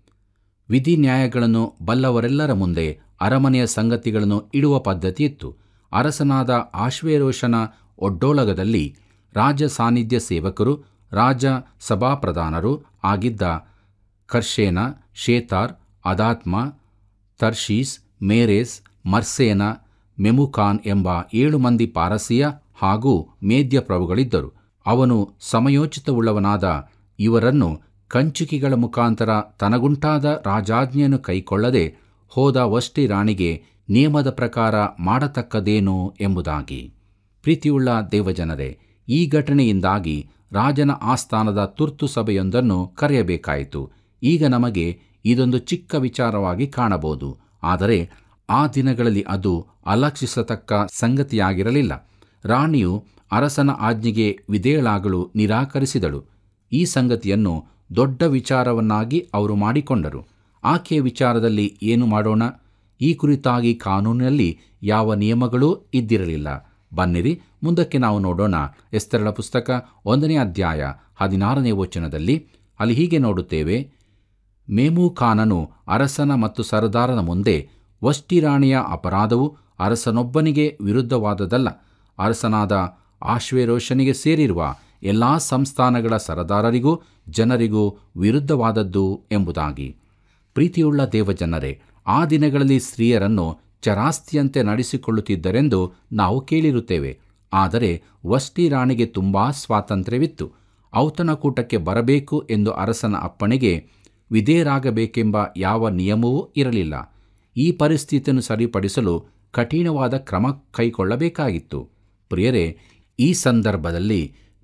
ವಿಧಿ ನ್ಯಾಯಗಳನ್ನು ಬಲ್ಲವರೆಲ್ಲರ ಮುಂದೆ ಅರಮನೆಯ ಸಂಗತಿಗಳನ್ನು ಇಡುವ ಪದ್ಧತಿಯಿತ್ತು. ಅರಸನಾದ ಆಶ್ವೇರೋಷನ ಒಡ್ಡೋಲಗದಲ್ಲಿ ರಾಜ ಸಾನ್ನಿಧ್ಯ ಸೇವಕರು, ರಾಜ ಸಭಾಪ್ರಧಾನರು ಆಗಿದ್ದ ಕರ್ಷೇನ, ಶೇತಾರ್, ಅದಾತ್ಮ, ತರ್ಷೀಸ್, ಮೇರೇಸ್, ಮರ್ಸೇನ, ಮೆಮುಕಾನ್ ಎಂಬ 7 ಮಂದಿ ಪಾರಸಿಯ ಹಾಗೂ ಮೇದ್ಯ ಪ್ರಭುಗಳಿದ್ದರು. ಅವನು ಸಮಯೋಚಿತವುಳ್ಳವನಾದ ಇವರನ್ನು ಕಂಚುಕಿಗಳ ಮುಖಾಂತರ ತನಗುಂಟಾದ ರಾಜಾಜ್ಞೆಯನ್ನು ಕೈಕೊಳ್ಳದೆ ಹೋದ ವಷ್ಟಿ ರಾಣಿಗೆ ನಿಯಮದ ಪ್ರಕಾರ ಮಾಡತಕ್ಕದೇನು ಎಂಬುದಾಗಿ. ಪ್ರೀತಿಯುಳ್ಳ ದೇವಜನರೇ, ಈ ಘಟನೆಯಿಂದಾಗಿ ರಾಜನ ಆಸ್ಥಾನದ ತುರ್ತು ಸಭೆಯೊಂದನ್ನು ಕರೆಯಬೇಕಾಯಿತು. ಈಗ ನಮಗೆ ಇದೊಂದು ಚಿಕ್ಕ ವಿಚಾರವಾಗಿ ಕಾಣಬಹುದು, ಆದರೆ ಆ ದಿನಗಳಲ್ಲಿ ಅದು ಅಲಕ್ಷಿಸತಕ್ಕ ಸಂಗತಿಯಾಗಿರಲಿಲ್ಲ. ರಾಣಿಯು ಅರಸನ ಆಜ್ಞೆಗೆ ವಿಧೇಯಳಾಗಲು ನಿರಾಕರಿಸಿದಳು. ಈ ಸಂಗತಿಯನ್ನು ದೊಡ್ಡ ವಿಚಾರವನ್ನಾಗಿ ಅವರು ಮಾಡಿಕೊಂಡರು. ಆಕೆಯ ವಿಚಾರದಲ್ಲಿ ಏನು ಮಾಡೋಣ? ಈ ಕುರಿತಾಗಿ ಕಾನೂನಿನಲ್ಲಿ ಯಾವ ನಿಯಮಗಳೂ ಇದ್ದಿರಲಿಲ್ಲ. ಬನ್ನಿರಿ, ಮುಂದಕ್ಕೆ ನಾವು ನೋಡೋಣ. ಎಸ್ತರಳ ಪುಸ್ತಕ 1ನೇ ಅಧ್ಯಾಯ 16ನೇ ವಚನದಲ್ಲಿ ಅಲ್ಲಿ ಹೀಗೆ ನೋಡುತ್ತೇವೆ, ಮೆಮುಕಾನನು ಅರಸನ ಮತ್ತು ಸರದಾರನ ಮುಂದೆ, ವಷ್ಟಿ ರಾಣಿಯ ಅಪರಾಧವು ಅರಸನೊಬ್ಬನಿಗೆ ವಿರುದ್ಧವಾದದಲ್ಲ, ಅರಸನಾದ ಆಶ್ವೇರೋಷನಿಗೆ ಸೇರಿರುವ ಎಲ್ಲ ಸಂಸ್ಥಾನಗಳ ಸರದಾರರಿಗೂ ಜನರಿಗೂ ವಿರುದ್ಧವಾದದ್ದು ಎಂಬುದಾಗಿ. ಪ್ರೀತಿಯುಳ್ಳ ದೇವಜನರೇ, ಆ ದಿನಗಳಲ್ಲಿ ಸ್ತ್ರೀಯರನ್ನು ಚರಾಸ್ತಿಯಂತೆ ನಡೆಸಿಕೊಳ್ಳುತ್ತಿದ್ದರೆಂದು ನಾವು ಕೇಳಿರುತ್ತೇವೆ. ಆದರೆ ವಷ್ಟಿ ರಾಣಿಗೆ ತುಂಬಾ ಸ್ವಾತಂತ್ರ್ಯವಿತ್ತು. ಔತಣಕೂಟಕ್ಕೆ ಬರಬೇಕು ಎಂದು ಅರಸನ ಅಪ್ಪಣೆಗೆ ವಿಧೇಯರಾಗಬೇಕೆಂಬ ಯಾವ ನಿಯಮವೂ ಇರಲಿಲ್ಲ. ಈ ಪರಿಸ್ಥಿತಿಯನ್ನು ಸರಿಪಡಿಸಲು ಕಠಿಣವಾದ ಕ್ರಮ ಕೈಗೊಳ್ಳಬೇಕಾಗಿತ್ತು. ಪ್ರಿಯರೇ, ಈ ಸಂದರ್ಭದಲ್ಲಿ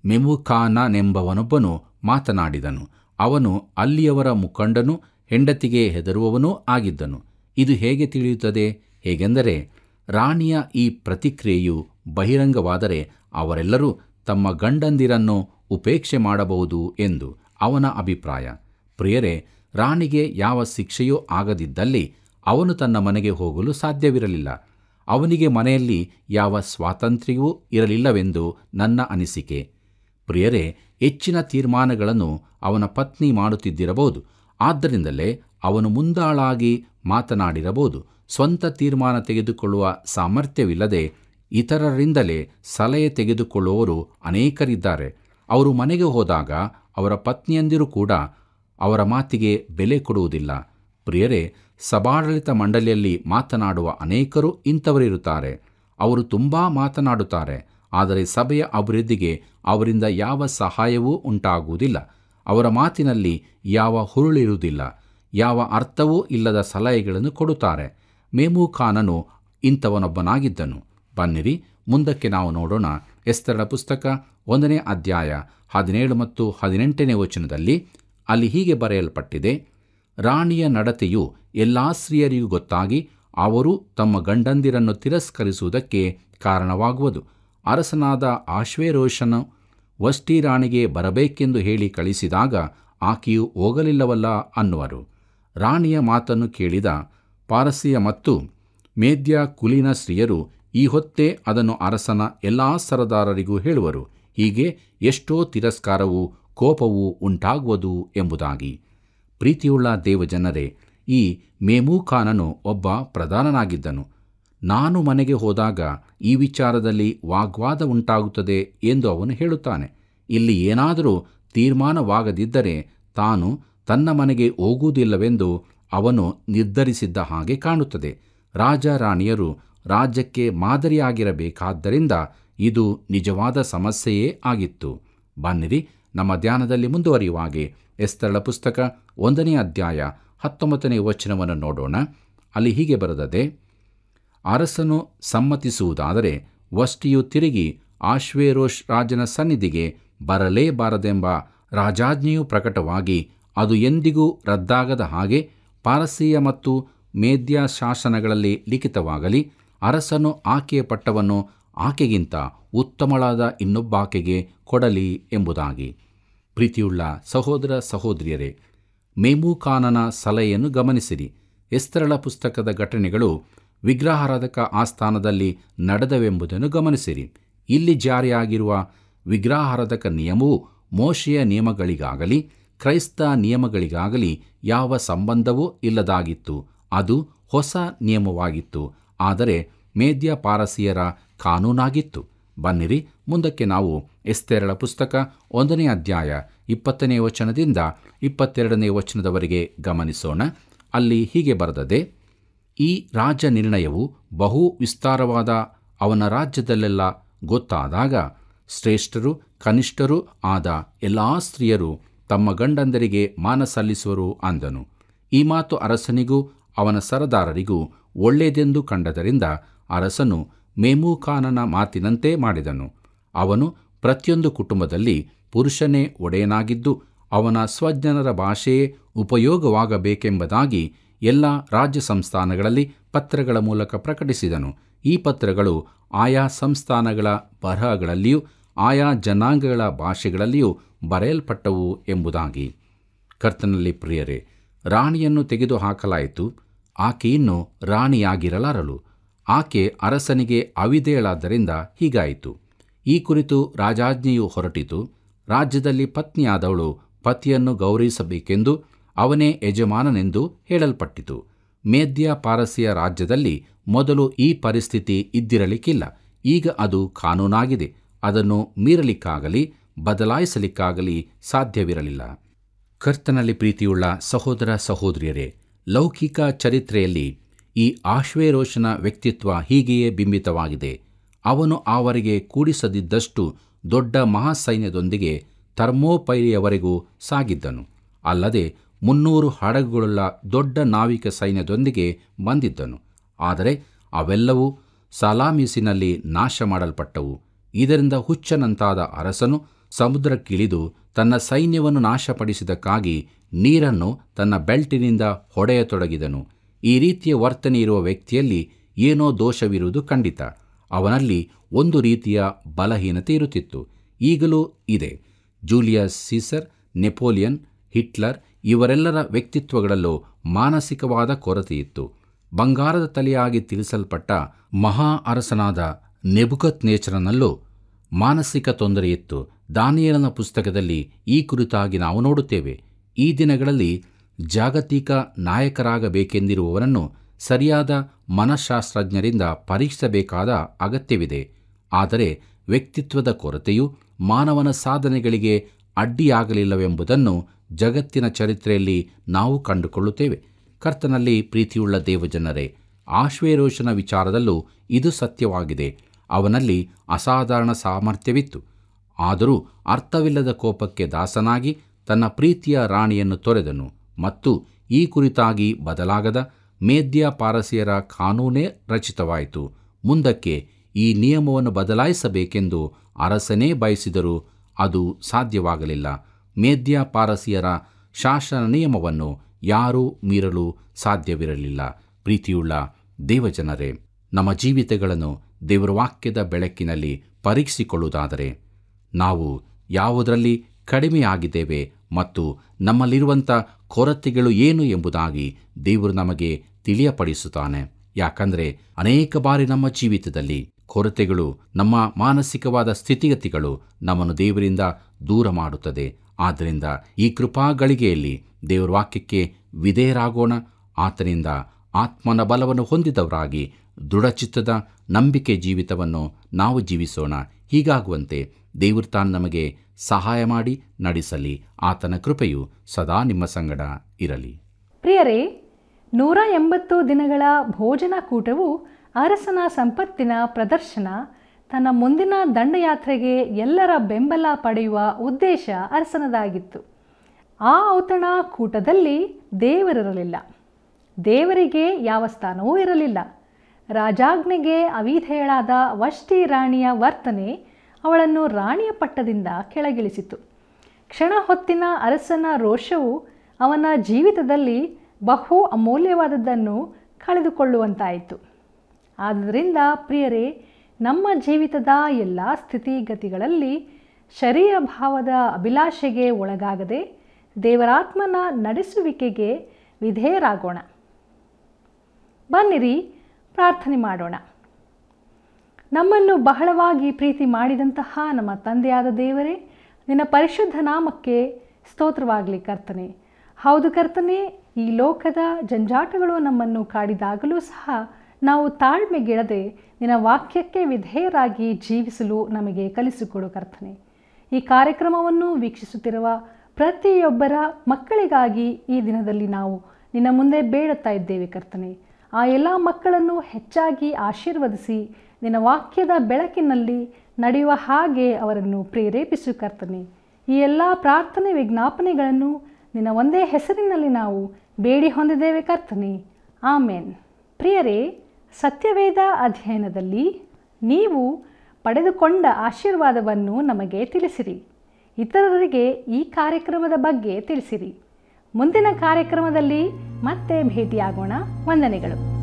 ಮೆಮುಕಾನನೆಂಬವನೊಬ್ಬನು ಮಾತನಾಡಿದನು. ಅವನು ಅಲ್ಲಿಯವರ ಮುಖಂಡನೂ ಹೆಂಡತಿಗೆ ಹೆದರುವವನೂ ಆಗಿದ್ದನು. ಇದು ಹೇಗೆ ತಿಳಿಯುತ್ತದೆ? ಹೇಗೆಂದರೆ, ರಾಣಿಯ ಈ ಪ್ರತಿಕ್ರಿಯೆಯು ಬಹಿರಂಗವಾದರೆ ಅವರೆಲ್ಲರೂ ತಮ್ಮ ಗಂಡಂದಿರನ್ನು ಉಪೇಕ್ಷೆ ಮಾಡಬಹುದು ಎಂದು ಅವನ ಅಭಿಪ್ರಾಯ. ಪ್ರಿಯರೇ, ರಾಣಿಗೆ ಯಾವ ಶಿಕ್ಷೆಯೂ ಆಗದಿದ್ದಲ್ಲಿ ಅವನು ತನ್ನ ಮನೆಗೆ ಹೋಗಲು ಸಾಧ್ಯವಿರಲಿಲ್ಲ. ಅವನಿಗೆ ಮನೆಯಲ್ಲಿ ಯಾವ ಸ್ವಾತಂತ್ರ್ಯವೂ ಇರಲಿಲ್ಲವೆಂದು ನನ್ನ ಅನಿಸಿಕೆ. ಪ್ರಿಯರೇ, ಹೆಚ್ಚಿನ ತೀರ್ಮಾನಗಳನ್ನು ಅವನ ಪತ್ನಿ ಮಾಡುತ್ತಿದ್ದಿರಬಹುದು. ಆದ್ದರಿಂದಲೇ ಅವನು ಮುಂದಾಳಾಗಿ ಮಾತನಾಡಿರಬಹುದು. ಸ್ವಂತ ತೀರ್ಮಾನ ತೆಗೆದುಕೊಳ್ಳುವ ಸಾಮರ್ಥ್ಯವಿಲ್ಲದೆ ಇತರರಿಂದಲೇ ಸಲಹೆ ತೆಗೆದುಕೊಳ್ಳುವವರು ಅನೇಕರಿದ್ದಾರೆ. ಅವರು ಮನೆಗೆ ಹೋದಾಗ ಅವರ ಪತ್ನಿಯಂದಿರು ಕೂಡ ಅವರ ಮಾತಿಗೆ ಬೆಲೆ ಕೊಡುವುದಿಲ್ಲ. ಪ್ರಿಯರೇ, ಸಭಾಡಳಿತ ಮಂಡಳಿಯಲ್ಲಿ ಮಾತನಾಡುವ ಅನೇಕರು ಇಂಥವರಿರುತ್ತಾರೆ. ಅವರು ತುಂಬ ಮಾತನಾಡುತ್ತಾರೆ, ಆದರೆ ಸಭೆಯ ಅಭಿವೃದ್ಧಿಗೆ ಅವರಿಂದ ಯಾವ ಸಹಾಯವೂ ಉಂಟಾಗುವುದಿಲ್ಲ. ಅವರ ಮಾತಿನಲ್ಲಿ ಯಾವ ಹುರುಳಿರುವುದಿಲ್ಲ. ಯಾವ ಅರ್ಥವೂ ಇಲ್ಲದ ಸಲಹೆಗಳನ್ನು ಕೊಡುತ್ತಾರೆ. ಮೇಮೂಕಾನನು ಇಂಥವನೊಬ್ಬನಾಗಿದ್ದನು. ಬನ್ನಿರಿ, ಮುಂದಕ್ಕೆ ನಾವು ನೋಡೋಣ. ಎಸ್ತರಳ ಪುಸ್ತಕ 1ನೇ ಅಧ್ಯಾಯ 17 ಮತ್ತು 18ನೇ ವಚನದಲ್ಲಿ ಅಲ್ಲಿ ಹೀಗೆ ಬರೆಯಲ್ಪಟ್ಟಿದೆ: ರಾಣಿಯ ನಡತೆಯು ಎಲ್ಲ ಸ್ತ್ರೀಯರಿಗೂ ಗೊತ್ತಾಗಿ ಅವರು ತಮ್ಮ ಗಂಡಂದಿರನ್ನು ತಿರಸ್ಕರಿಸುವುದಕ್ಕೆ ಕಾರಣವಾಗುವುದು. ಅರಸನಾದ ಆಶ್ವೇರೋಷನು ವಷ್ಟಿ ರಾಣಿಗೆ ಬರಬೇಕೆಂದು ಹೇಳಿ ಕಳಿಸಿದಾಗ ಆಕೆಯು ಹೋಗಲಿಲ್ಲವಲ್ಲ ಅನ್ನುವರು. ರಾಣಿಯ ಮಾತನ್ನು ಕೇಳಿದ ಪಾರಸಿಯ ಮತ್ತು ಮೇದ್ಯ ಕುಲೀನ ಸ್ತ್ರೀಯರು ಈ ಹೊತ್ತೇ ಅದನ್ನು ಅರಸನ ಎಲ್ಲ ಸರದಾರರಿಗೂ ಹೇಳುವರು. ಹೀಗೆ ಎಷ್ಟೋ ತಿರಸ್ಕಾರವೂ ಕೋಪವೂ ಉಂಟಾಗುವುದು ಎಂಬುದಾಗಿ. ಪ್ರೀತಿಯುಳ್ಳ ದೇವಜನರೇ, ಈ ಮೇಮೂಕಾನನು ಒಬ್ಬ ಪ್ರಧಾನನಾಗಿದ್ದನು. ನಾನು ಮನೆಗೆ ಹೋದಾಗ ಈ ವಿಚಾರದಲ್ಲಿ ವಾಗ್ವಾದ ಉಂಟಾಗುತ್ತದೆ ಎಂದು ಅವನು ಹೇಳುತ್ತಾನೆ. ಇಲ್ಲಿ ಏನಾದರೂ ತೀರ್ಮಾನವಾಗದಿದ್ದರೆ ತಾನು ತನ್ನ ಮನೆಗೆ ಹೋಗುವುದಿಲ್ಲವೆಂದು ಅವನು ನಿರ್ಧರಿಸಿದ್ದ ಹಾಗೆ ಕಾಣುತ್ತದೆ. ರಾಜ ರಾಣಿಯರು ರಾಜ್ಯಕ್ಕೆ ಮಾದರಿಯಾಗಿರಬೇಕಾದ್ದರಿಂದ ಇದು ನಿಜವಾದ ಸಮಸ್ಯೆಯೇ ಆಗಿತ್ತು. ಬನ್ನಿರಿ, ನಮ್ಮ ಧ್ಯಾನದಲ್ಲಿ ಮುಂದುವರಿಯುವಾಗೆ ಎಸ್ತರಳ ಪುಸ್ತಕ 1ನೇ ಅಧ್ಯಾಯ 19ನೇ ವಚನವನ್ನು ನೋಡೋಣ. ಅಲ್ಲಿ ಹೀಗೆ ಬರೆದದೆ: ಅರಸನು ಸಮ್ಮತಿಸುವುದಾದರೆ ವಷ್ಟಿಯು ತಿರುಗಿ ಆಶ್ವೇರೋಷ್ ರಾಜನ ಸನ್ನಿಧಿಗೆ ಬರಲೇಬಾರದೆಂಬ ರಾಜಾಜ್ಞೆಯು ಪ್ರಕಟವಾಗಿ ಅದು ಎಂದಿಗೂ ರದ್ದಾಗದ ಹಾಗೆ ಪಾರಸೀಯ ಮತ್ತು ಮೇದ್ಯ ಶಾಸನಗಳಲ್ಲಿ ಲಿಖಿತವಾಗಲಿ. ಅರಸನು ಆಕೆಯ ಪಟ್ಟವನ್ನು ಆಕೆಗಿಂತ ಉತ್ತಮಳಾದ ಇನ್ನೊಬ್ಬಾಕೆಗೆ ಕೊಡಲಿ ಎಂಬುದಾಗಿ. ಪ್ರೀತಿಯುಳ್ಳ ಸಹೋದರ ಸಹೋದರಿಯರೇ, ಮೇಮೂಕಾನನ ಸಲಹೆಯನ್ನು ಗಮನಿಸಿರಿ. ಎಸ್ತರಳ ಪುಸ್ತಕದ ಘಟನೆಗಳು ವಿಗ್ರಹಾರಾಧಕ ಆಸ್ಥಾನದಲ್ಲಿ ನಡೆದವೆಂಬುದನ್ನು ಗಮನಿಸಿರಿ. ಇಲ್ಲಿ ಜಾರಿಯಾಗಿರುವ ವಿಗ್ರಹಾರಾಧಕ ನಿಯಮವು ಮೋಶೆಯ ನಿಯಮಗಳಿಗಾಗಲಿ ಕ್ರೈಸ್ತ ನಿಯಮಗಳಿಗಾಗಲಿ ಯಾವ ಸಂಬಂಧವೂ ಇಲ್ಲದಾಗಿತ್ತು. ಅದು ಹೊಸ ನಿಯಮವಾಗಿತ್ತು, ಆದರೆ ಮೇದ್ಯ ಪಾರಸಿಯರ ಕಾನೂನಾಗಿತ್ತು. ಬನ್ನಿರಿ, ಮುಂದಕ್ಕೆ ನಾವು ಎಸ್ತೇರಳ ಪುಸ್ತಕ 1ನೇ ಅಧ್ಯಾಯ 20ನೇ ವಚನದಿಂದ 22ನೇ ವಚನದವರೆಗೆ ಗಮನಿಸೋಣ. ಅಲ್ಲಿ ಹೀಗೆ ಬರೆದದೆ: ಈ ರಾಜ ನಿರ್ಣಯವು ಬಹು ವಿಸ್ತಾರವಾದ ಅವನ ರಾಜ್ಯದಲ್ಲೆಲ್ಲ ಗೊತ್ತಾದಾಗ ಶ್ರೇಷ್ಠರು ಕನಿಷ್ಠರೂ ಆದ ಎಲ್ಲ ಸ್ತ್ರೀಯರು ತಮ್ಮ ಗಂಡಂದರಿಗೆ ಮಾನ ಸಲ್ಲಿಸುವರು ಅಂದನು. ಈ ಮಾತು ಅರಸನಿಗೂ ಅವನ ಸರದಾರರಿಗೂ ಒಳ್ಳೆಯದೆಂದು ಕಂಡದರಿಂದ ಅರಸನು ಮೇಮೂಕಾನನ ಮಾತಿನಂತೆ ಮಾಡಿದನು. ಅವನು ಪ್ರತಿಯೊಂದು ಕುಟುಂಬದಲ್ಲಿ ಪುರುಷನೇ ಒಡೆಯನಾಗಿದ್ದು ಅವನ ಸ್ವಜನರ ಭಾಷೆಯೇ ಉಪಯೋಗವಾಗಬೇಕೆಂಬುದಾಗಿ ಎಲ್ಲ ರಾಜ್ಯ ಸಂಸ್ಥಾನಗಳಲ್ಲಿ ಪತ್ರಗಳ ಮೂಲಕ ಪ್ರಕಟಿಸಿದನು. ಈ ಪತ್ರಗಳು ಆಯಾ ಸಂಸ್ಥಾನಗಳ ಬರಹಗಳಲ್ಲಿಯೂ ಆಯಾ ಜನಾಂಗಗಳ ಭಾಷೆಗಳಲ್ಲಿಯೂ ಬರೆಯಲ್ಪಟ್ಟವು ಎಂಬುದಾಗಿ. ಕರ್ತನಲ್ಲಿ ಪ್ರಿಯರೇ, ರಾಣಿಯನ್ನು ತೆಗೆದುಹಾಕಲಾಯಿತು. ಆಕೆ ಇನ್ನೂ ರಾಣಿಯಾಗಿರಲಾರಳು. ಆಕೆ ಅರಸನಿಗೆ ಅವಿಧೇಯಳಾದ್ದರಿಂದ ಹೀಗಾಯಿತು. ಈ ಕುರಿತು ರಾಜಾಜ್ಞೆಯು ಹೊರಟಿತು. ರಾಜ್ಯದಲ್ಲಿ ಪತ್ನಿಯಾದವಳು ಪತಿಯನ್ನು ಗೌರವಿಸಬೇಕೆಂದು ಅವನೇ ಯಜಮಾನನೆಂದು ಹೇಳಲ್ಪಟ್ಟಿತು. ಮೇದ್ಯ ಪಾರಸಿಯ ರಾಜ್ಯದಲ್ಲಿ ಮೊದಲು ಈ ಪರಿಸ್ಥಿತಿ ಇದ್ದಿರಲಿಕ್ಕಿಲ್ಲ. ಈಗ ಅದು ಕಾನೂನಾಗಿದೆ. ಅದನ್ನು ಮೀರಲಿಕ್ಕಾಗಲಿ ಬದಲಾಯಿಸಲಿಕ್ಕಾಗಲಿ ಸಾಧ್ಯವಿರಲಿಲ್ಲ. ಕರ್ತನಲ್ಲಿ ಪ್ರೀತಿಯುಳ್ಳ ಸಹೋದರ ಸಹೋದರಿಯರೇ, ಲೌಕಿಕ ಚರಿತ್ರೆಯಲ್ಲಿ ಈ ಆಶ್ವೇರೋಷನ ವ್ಯಕ್ತಿತ್ವ ಹೀಗೆಯೇ ಬಿಂಬಿತವಾಗಿದೆ. ಅವನು ಅವರಿಗೆ ಕೂಡಿಸದಿದ್ದಷ್ಟು ದೊಡ್ಡ ಮಹಾಸೈನ್ಯದೊಂದಿಗೆ ಥರ್ಮೋಪೈಲಿಯವರೆಗೂ ಸಾಗಿದ್ದನು. ಅಲ್ಲದೆ 300 ಹಡಗುಗಳ ದೊಡ್ಡ ನಾವಿಕ ಸೈನ್ಯದೊಂದಿಗೆ ಬಂದಿದ್ದನು. ಆದರೆ ಅವೆಲ್ಲವೂ ಸಲಾಮಿಸಿನಲ್ಲಿ ನಾಶ ಮಾಡಲ್ಪಟ್ಟವು. ಇದರಿಂದ ಹುಚ್ಚನಂತಾದ ಅರಸನು ಸಮುದ್ರಕ್ಕಿಳಿದು ತನ್ನ ಸೈನ್ಯವನ್ನು ನಾಶಪಡಿಸಿದ್ದಕ್ಕಾಗಿ ನೀರನ್ನು ತನ್ನ ಬೆಲ್ಟಿನಿಂದ ಹೊಡೆಯತೊಡಗಿದನು. ಈ ರೀತಿಯ ವರ್ತನೆ ಇರುವ ವ್ಯಕ್ತಿಯಲ್ಲಿ ಏನೋ ದೋಷವಿರುವುದು ಖಂಡಿತ. ಅವನಲ್ಲಿ ಒಂದು ರೀತಿಯ ಬಲಹೀನತೆ ಇರುತ್ತಿತ್ತು, ಈಗಲೂ ಇದೆ. ಜೂಲಿಯಸ್ ಸೀಸರ್, ನೆಪೋಲಿಯನ್, ಹಿಟ್ಲರ್ ಇವರೆಲ್ಲರ ವ್ಯಕ್ತಿತ್ವಗಳಲ್ಲೂ ಮಾನಸಿಕವಾದ ಕೊರತೆಯಿತ್ತು. ಬಂಗಾರದ ತಲೆಯಾಗಿ ತಿಳಿಸಲ್ಪಟ್ಟ ಮಹಾ ಅರಸನಾದ ನೆಬುಕದ್ನೆಚ್ಚರನಲ್ಲೂ ಮಾನಸಿಕ ತೊಂದರೆಯಿತ್ತು. ದಾನಿಯೇಲನ ಪುಸ್ತಕದಲ್ಲಿ ಈ ಕುರಿತಾಗಿ ನಾವು ನೋಡುತ್ತೇವೆ. ಈ ದಿನಗಳಲ್ಲಿ ಜಾಗತಿಕ ನಾಯಕರಾಗಬೇಕೆಂದಿರುವವರನ್ನು ಸರಿಯಾದ ಮನಃಶಾಸ್ತ್ರಜ್ಞರಿಂದ ಪರೀಕ್ಷಿಸಬೇಕಾದ ಅಗತ್ಯವಿದೆ. ಆದರೆ ವ್ಯಕ್ತಿತ್ವದ ಕೊರತೆಯು ಮಾನವನ ಸಾಧನೆಗಳಿಗೆ ಅಡ್ಡಿಯಾಗಲಿಲ್ಲವೆಂಬುದನ್ನು ಜಗತ್ತಿನ ಚರಿತ್ರೆಯಲ್ಲಿ ನಾವು ಕಂಡುಕೊಳ್ಳುತ್ತೇವೆ. ಕರ್ತನಲ್ಲಿ ಪ್ರೀತಿಯುಳ್ಳ ದೇವಜನರೇ, ಆಶ್ವೇರೋಷನ ವಿಚಾರದಲ್ಲೂ ಇದು ಸತ್ಯವಾಗಿದೆ. ಅವನಲ್ಲಿ ಅಸಾಧಾರಣ ಸಾಮರ್ಥ್ಯವಿತ್ತು. ಆದರೂ ಅರ್ಥವಿಲ್ಲದ ಕೋಪಕ್ಕೆ ದಾಸನಾಗಿ ತನ್ನ ಪ್ರೀತಿಯ ರಾಣಿಯನ್ನು ತೊರೆದನು ಮತ್ತು ಈ ಕುರಿತಾಗಿ ಬದಲಾಗದ ಮೇದ್ಯ ಪಾರಸಿಯರ ಕಾನೂನೇ ರಚಿತವಾಯಿತು. ಮುಂದಕ್ಕೆ ಈ ನಿಯಮವನ್ನು ಬದಲಾಯಿಸಬೇಕೆಂದು ಅರಸನೇ ಬಯಸಿದರೂ ಅದು ಸಾಧ್ಯವಾಗಲಿಲ್ಲ. ಮೇದ್ಯ ಪಾರಸಿಯರ ಶಾಸನ ನಿಯಮವನ್ನು ಯಾರೂ ಮೀರಲು ಸಾಧ್ಯವಿರಲಿಲ್ಲ. ಪ್ರೀತಿಯುಳ್ಳ ದೇವಜನರೇ, ನಮ್ಮ ಜೀವಿತಗಳನ್ನು ದೇವರ ವಾಕ್ಯದ ಬೆಳಕಿನಲ್ಲಿ ಪರೀಕ್ಷಿಸಿಕೊಳ್ಳುವುದಾದರೆ ನಾವು ಯಾವುದರಲ್ಲಿ ಕಡಿಮೆಯಾಗಿದ್ದೇವೆ ಮತ್ತು ನಮ್ಮಲ್ಲಿರುವಂಥ ಕೊರತೆಗಳು ಏನು ಎಂಬುದಾಗಿ ದೇವರು ನಮಗೆ ತಿಳಿಯಪಡಿಸುತ್ತಾನೆ. ಯಾಕಂದರೆ ಅನೇಕ ಬಾರಿ ನಮ್ಮ ಜೀವಿತದಲ್ಲಿ ಕೊರತೆಗಳು, ನಮ್ಮ ಮಾನಸಿಕವಾದ ಸ್ಥಿತಿಗತಿಗಳು ನಮ್ಮನ್ನು ದೇವರಿಂದ ದೂರ ಮಾಡುತ್ತದೆ. ಆದ್ದರಿಂದ ಈ ಕೃಪಾಗಳಿಗೆಯಲ್ಲಿ ದೇವರ ವಾಕ್ಯಕ್ಕೆ ವಿಧೇಯರಾಗೋಣ. ಆತನಿಂದ ಆತ್ಮನ ಬಲವನ್ನು ಹೊಂದಿದವರಾಗಿ ದೃಢಚಿತ್ತದ ನಂಬಿಕೆ ಜೀವಿತವನ್ನು ನಾವು ಜೀವಿಸೋಣ. ಹೀಗಾಗುವಂತೆ ದೇವರು ತಾನು ನಮಗೆ ಸಹಾಯ ಮಾಡಿ ನಡೆಸಲಿ. ಆತನ ಕೃಪೆಯು ಸದಾ ನಿಮ್ಮ ಸಂಗಡ ಇರಲಿ. ಪ್ರಿಯರೇ, 180 ದಿನಗಳ ಭೋಜನ ಕೂಟವು ಅರಸನ ಸಂಪತ್ತಿನ ಪ್ರದರ್ಶನ, ತನ್ನ ಮುಂದಿನ ದಂಡಯಾತ್ರೆಗೆ ಎಲ್ಲರ ಬೆಂಬಲ ಪಡೆಯುವ ಉದ್ದೇಶ ಅರಸನದಾಗಿತ್ತು. ಆ ಔತಣ ಕೂಟದಲ್ಲಿ ದೇವರಿರಲಿಲ್ಲ. ದೇವರಿಗೆ ಯಾವ ಸ್ಥಾನವೂ ಇರಲಿಲ್ಲ. ರಾಜಾಜ್ಞೆಗೆ ಅವಿಧೇಯಳಾದ ವಷ್ಟಿ ರಾಣಿಯ ವರ್ತನೆ ಅವಳನ್ನು ರಾಣಿಯ ಪಟ್ಟದಿಂದ ಕೆಳಗಿಳಿಸಿತು. ಕ್ಷಣ ಹೊತ್ತಿನ ಅರಸನ ರೋಷವು ಅವನ ಜೀವಿತದಲ್ಲಿ ಬಹು ಅಮೂಲ್ಯವಾದದ್ದನ್ನು ಕಳೆದುಕೊಳ್ಳುವಂತಾಯಿತು. ಆದ್ದರಿಂದ ಪ್ರಿಯರೇ, ನಮ್ಮ ಜೀವಿತದ ಎಲ್ಲ ಸ್ಥಿತಿಗತಿಗಳಲ್ಲಿ ಶರೀರ ಭಾವದ ಅಭಿಲಾಷೆಗೆ ಒಳಗಾಗದೆ ದೇವರಾತ್ಮನ ನಡೆಸುವಿಕೆಗೆ ವಿಧೇಯರಾಗೋಣ. ಬನ್ನಿರಿ, ಪ್ರಾರ್ಥನೆ ಮಾಡೋಣ. ನಮ್ಮನ್ನು ಬಹಳವಾಗಿ ಪ್ರೀತಿ ಮಾಡಿದಂತಹ ನಮ್ಮ ತಂದೆಯಾದ ದೇವರೇ, ನಿನ್ನ ಪರಿಶುದ್ಧ ನಾಮಕ್ಕೆ ಸ್ತೋತ್ರವಾಗಲಿ ಕರ್ತನೆ. ಹೌದು ಕರ್ತನೆ, ಈ ಲೋಕದ ಜಂಜಾಟಗಳು ನಮ್ಮನ್ನು ಕಾಡಿದಾಗಲೂ ಸಹ ನಾವು ತಾಳ್ಮೆಗೆಡದೆ ನಿನ್ನ ವಾಕ್ಯಕ್ಕೆ ವಿಧೇಯರಾಗಿ ಜೀವಿಸಲು ನಮಗೆ ಕಲಿಸಿಕೊಡು ಕರ್ತನೆ. ಈ ಕಾರ್ಯಕ್ರಮವನ್ನು ವೀಕ್ಷಿಸುತ್ತಿರುವ ಪ್ರತಿಯೊಬ್ಬರ ಮಕ್ಕಳಿಗಾಗಿ ಈ ದಿನದಲ್ಲಿ ನಾವು ನಿನ್ನ ಮುಂದೆ ಬೇಡುತ್ತಾ ಇದ್ದೇವೆ ಕರ್ತನೆ. ಆ ಎಲ್ಲ ಮಕ್ಕಳನ್ನು ಹೆಚ್ಚಾಗಿ ಆಶೀರ್ವದಿಸಿ ನಿನ್ನ ವಾಕ್ಯದ ಬೆಳಕಿನಲ್ಲಿ ನಡೆಯುವ ಹಾಗೆ ಅವರನ್ನು ಪ್ರೇರೇಪಿಸು ಕರ್ತನೆ. ಈ ಎಲ್ಲ ಪ್ರಾರ್ಥನೆ ವಿಜ್ಞಾಪನೆಗಳನ್ನು ನಿನ್ನ ಒಂದೇ ಹೆಸರಿನಲ್ಲಿ ನಾವು ಬೇಡಿ ಹೊಂದಿದ್ದೇವೆ ಕರ್ತನೆ. ಆಮೇನ್. ಪ್ರಿಯರೇ, ಸತ್ಯವೇದ ಅಧ್ಯಯನದಲ್ಲಿ ನೀವು ಪಡೆದುಕೊಂಡ ಆಶೀರ್ವಾದವನ್ನು ನಮಗೆ ತಿಳಿಸಿರಿ. ಇತರರಿಗೆ ಈ ಕಾರ್ಯಕ್ರಮದ ಬಗ್ಗೆ ತಿಳಿಸಿರಿ. ಮುಂದಿನ ಕಾರ್ಯಕ್ರಮದಲ್ಲಿ ಮತ್ತೆ ಭೇಟಿಯಾಗೋಣ. ವಂದನೆಗಳು.